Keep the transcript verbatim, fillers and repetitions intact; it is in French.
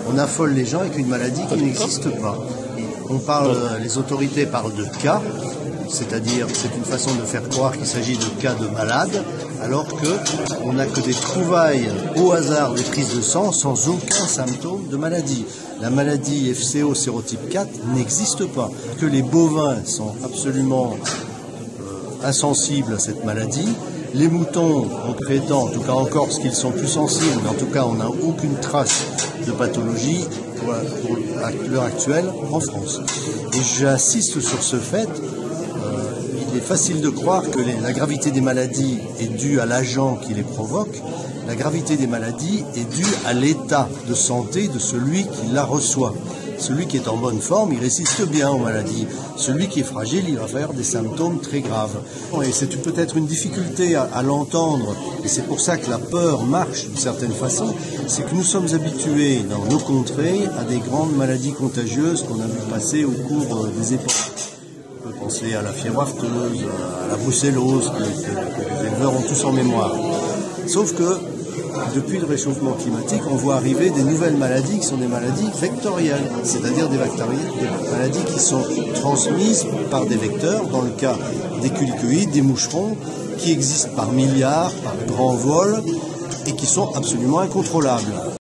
on affole les gens avec une maladie qui n'existe pas. On parle, les autorités parlent de cas, c'est-à-dire c'est une façon de faire croire qu'il s'agit de cas de malades, alors qu'on n'a que des trouvailles au hasard des prises de sang sans aucun symptôme de maladie. La maladie F C O sérotype quatre n'existe pas. Que les bovins sont absolument euh, insensibles à cette maladie. Les moutons, on prétend, en tout cas encore parce qu'ils sont plus sensibles, mais en tout cas on n'a aucune trace de pathologie pour, pour l'heure actuelle en France. Et j'insiste sur ce fait, euh, il est facile de croire que les, la gravité des maladies est due à l'agent qui les provoque. La gravité des maladies est due à l'état de santé de celui qui la reçoit. Celui qui est en bonne forme, il résiste bien aux maladies. Celui qui est fragile, il va faire des symptômes très graves. Et c'est peut-être une difficulté à, à l'entendre, et c'est pour ça que la peur marche d'une certaine façon, c'est que nous sommes habitués dans nos contrées à des grandes maladies contagieuses qu'on a vu passer au cours des époques. On peut penser à la fièvre afteuse, à la brucellose, que, que, que les éleveurs ont tous en mémoire. Sauf que depuis le réchauffement climatique, on voit arriver des nouvelles maladies qui sont des maladies vectorielles, c'est-à-dire des, des maladies qui sont transmises par des vecteurs, dans le cas des culicoïdes, des moucherons, qui existent par milliards, par grands vols, et qui sont absolument incontrôlables.